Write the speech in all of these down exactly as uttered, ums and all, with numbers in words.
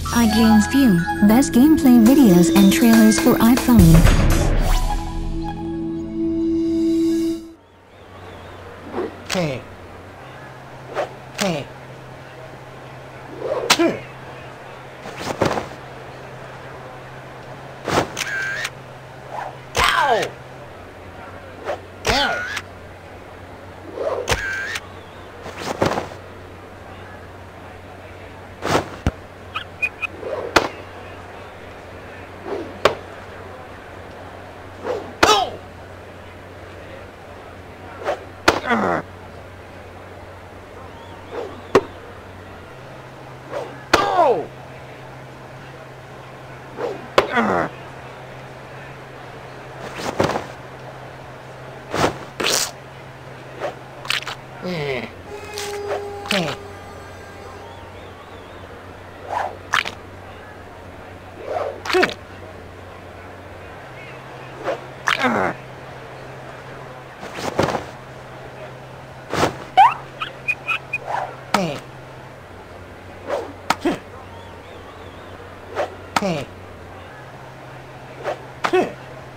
iGames View, best gameplay videos and trailers for iPhone. Hey. Hey. Hmm. Ow! Ow! Oh! Urgh. Oh! Urgh. Eh. Eh. Hmm. Urgh. Hey. Hmm. Hey. Hmm.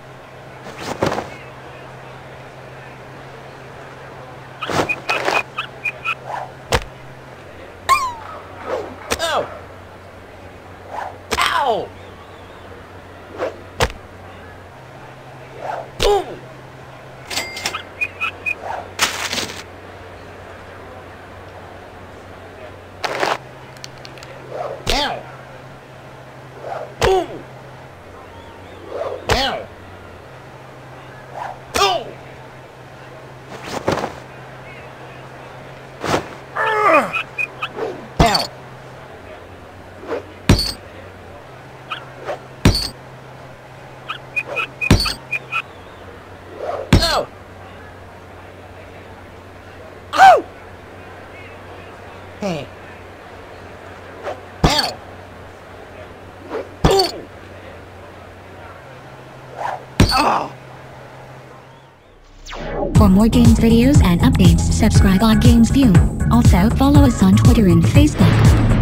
Ow! Ow! Ooh! Ow! Ooh! Ow! Ooh! Urgh. Ow! Ow! Ow! Hey. Ow! Ooh! Oh! For more games videos and updates, subscribe on Games View. Also follow us on Twitter and Facebook.